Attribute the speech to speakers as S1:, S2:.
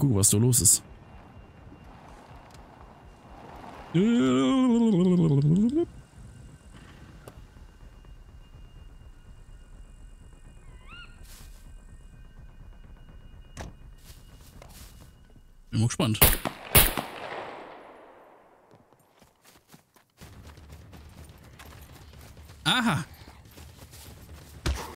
S1: gucken, was da los ist. Bin mal gespannt. Aha,